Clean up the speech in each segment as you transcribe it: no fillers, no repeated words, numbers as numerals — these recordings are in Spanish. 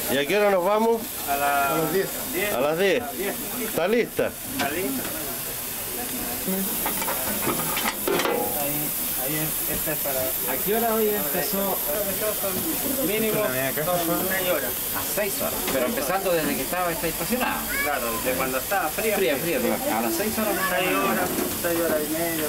¿Y a qué hora nos vamos? A las 10. A las 10. ¿Está lista? Está lista. Ahí esta es para... ¿A qué hora hoy empezó? Mínimo son 6 horas. A 6 horas. Pero empezando desde que estaba esta estacionada. Claro, desde cuando estaba fría. Fría, a las 6 horas. 6 horas, 6 horas y media.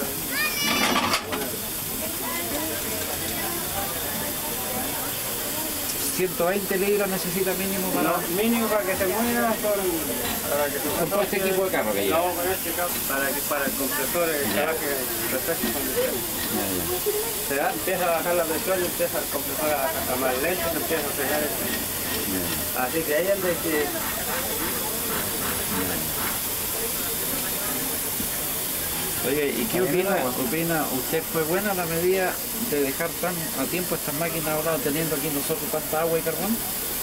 120 litros necesita mínimo para... No, mínimo para que se mueva para que se con este equipo de carro que lleva. No, con este carro para el compresor que trabaje refresco condiciones. Se da, empieza a bajar la presión y empieza el compresor a más lento, se empieza a frenar. Así que ahí es de que... Oye, ¿y qué opina? ¿Usted fue buena la medida de dejar tan a tiempo estas máquinas ahora teniendo aquí nosotros tanta agua y carbón?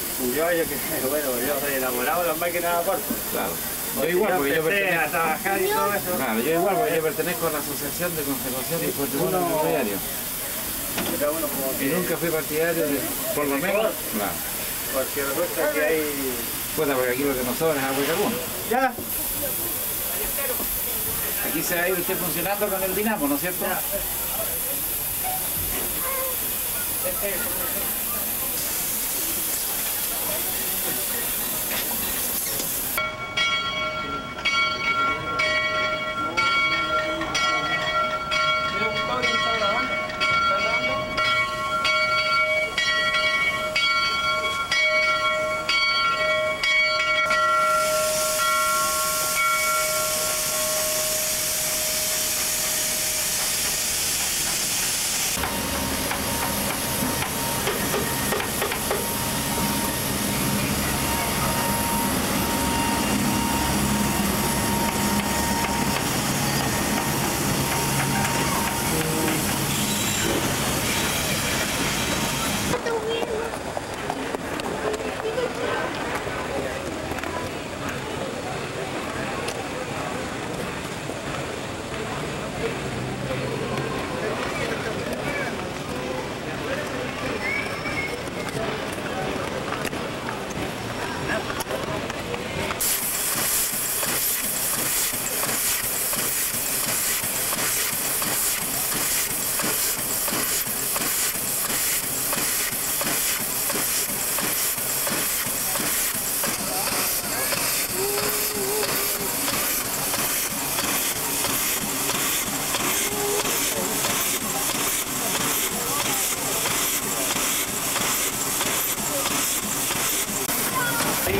Yo soy enamorado de las máquinas a vapor. Claro. Yo igual, porque yo pertenezco a trabajar y todo eso. Claro, yo igual, porque yo pertenezco a la Asociación de Conservación y Patrimonio Ferroviario. Y nunca fui partidario de, por lo menos, claro. Porque resulta que hay... Puta, porque aquí lo que nos sobra es agua y carbón. Ya. Aquí se va a ir usted funcionando con el dinamo, ¿no es cierto? Ya.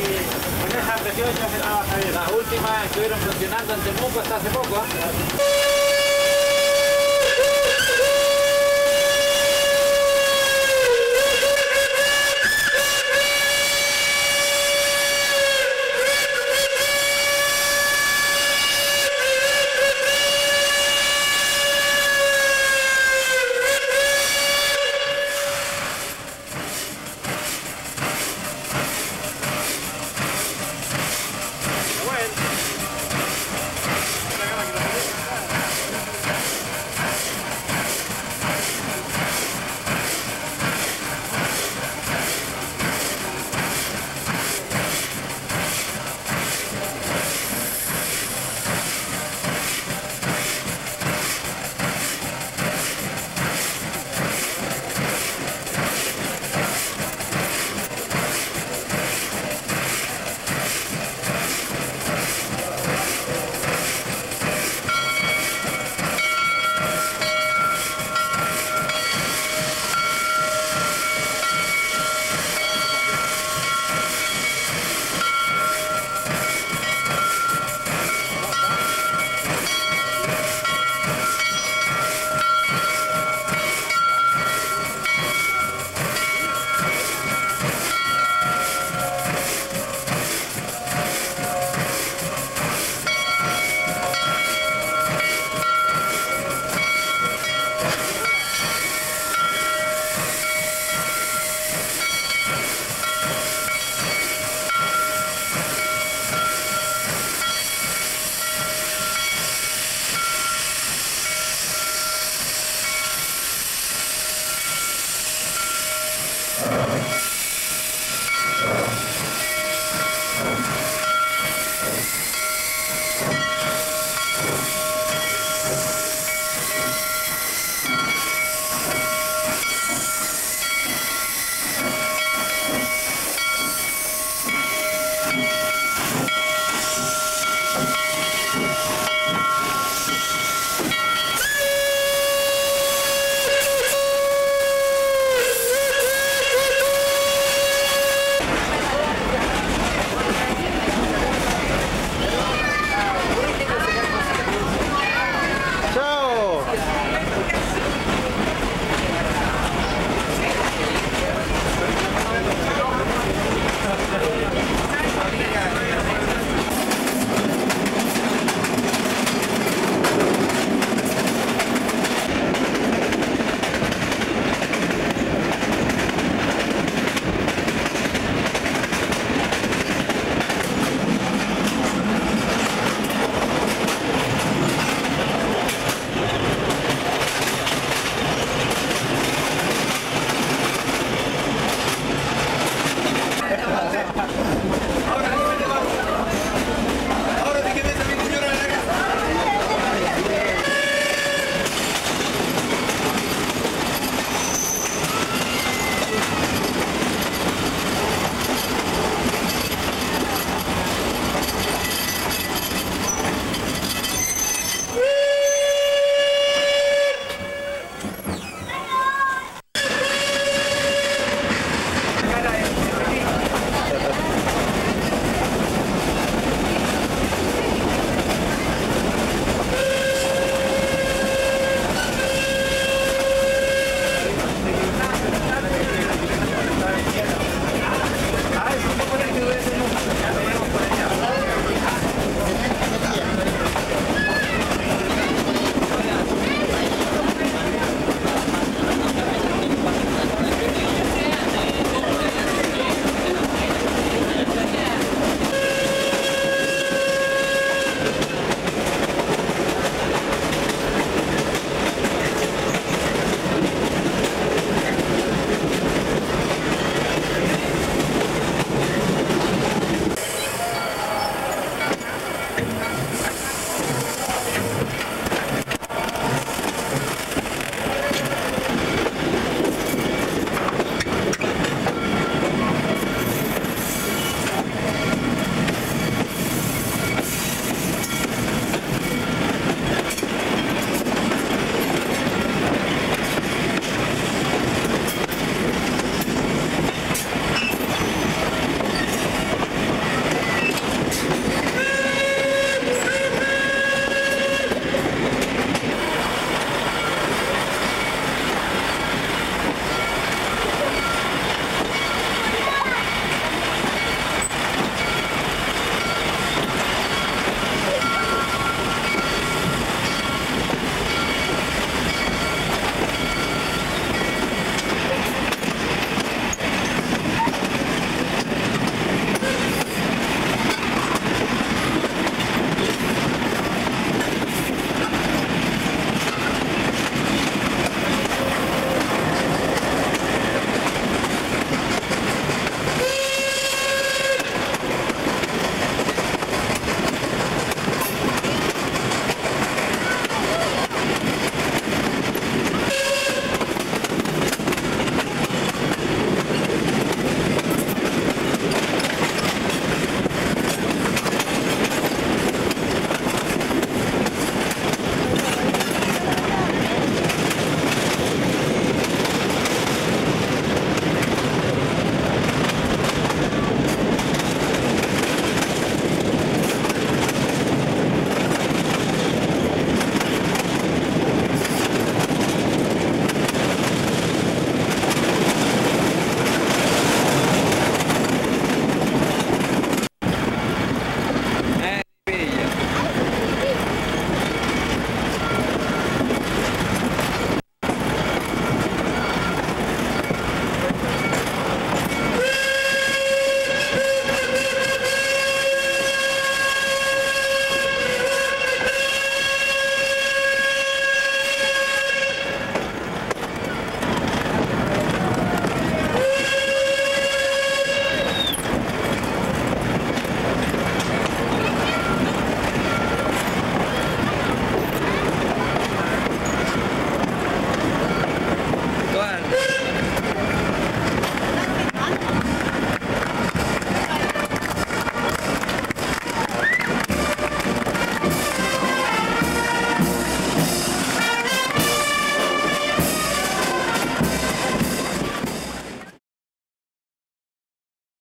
Las últimas estuvieron funcionando en Temuco hasta hace poco, ¿eh?